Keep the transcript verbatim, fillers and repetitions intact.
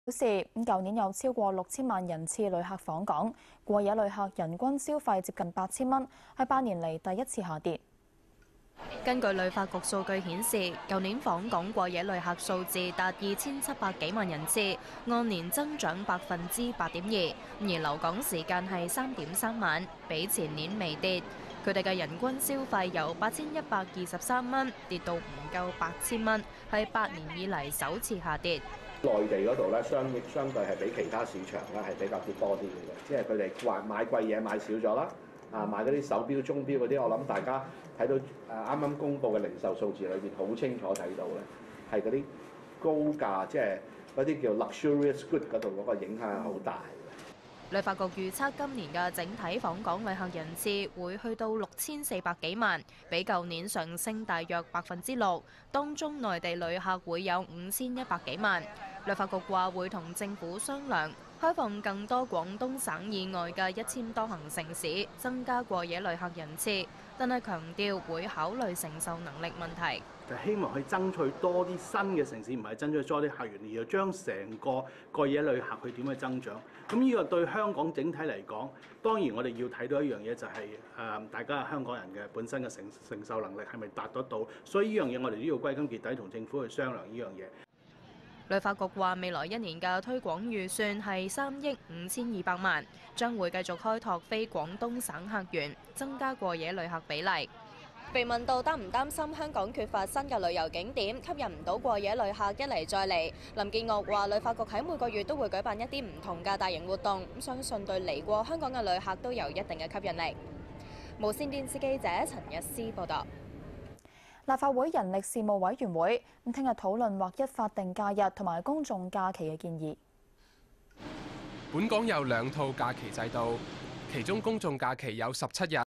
表示咁舊年有超過六千萬人次旅客訪港，過夜旅客人均消費接近八千蚊，係八年嚟第一次下跌。 根據旅發局數據顯示，舊年訪港過夜旅客數字達二千七百幾萬人次，按年增長百分之八點二，而留港時間係三點三晚，比前年微跌。佢哋嘅人均消費由八千一百二十三蚊跌到唔夠八千蚊，係八年以嚟首次下跌。 內地嗰度咧，相相對係比其他市場咧係比較跌多啲嘅，即係佢哋話買貴嘢買少咗啦。啊，買嗰啲手錶、鐘錶嗰啲，我諗大家睇到誒啱啱公布嘅零售數字裏邊，好清楚睇到咧，係嗰啲高價，即係嗰啲叫 luxurious good 嗰度嗰個影響係好大。 旅發局預測今年嘅整體訪港旅客人次會去到六千四百幾萬，比舊年上升大約百分之六。當中內地旅客會有五千一百幾萬。旅發局話會同政府商量，開放更多廣東省以外嘅一千多行城市，增加過夜旅客人次，但係強調會考慮承受能力問題。 就希望去爭取多啲新嘅城市，唔係爭取多啲客源，而係將成個過夜旅客去點去增長。咁呢個對香港整體嚟講，當然我哋要睇到一樣嘢就係、是、誒、呃、大家香港人嘅本身嘅承承受能力係咪達得到？所以呢樣嘢我哋都要歸根結底同政府去商量呢樣嘢。 旅發局話未來一年嘅推廣預算係三億五千二百萬，將會繼續開拓非廣東省客源，增加過夜旅客比例。被問到擔唔擔心香港缺乏新嘅旅遊景點，吸引唔到過夜旅客一嚟再嚟，林建岳話旅發局喺每個月都會舉辦一啲唔同嘅大型活動，咁相信對嚟過香港嘅旅客都有一定嘅吸引力。無線電視記者陳日思報道。 立法會人力事務委員會咁聽日討論劃一法定假日同埋公眾假期嘅建議。 本港有兩套假期制度，其中公眾假期有十七日。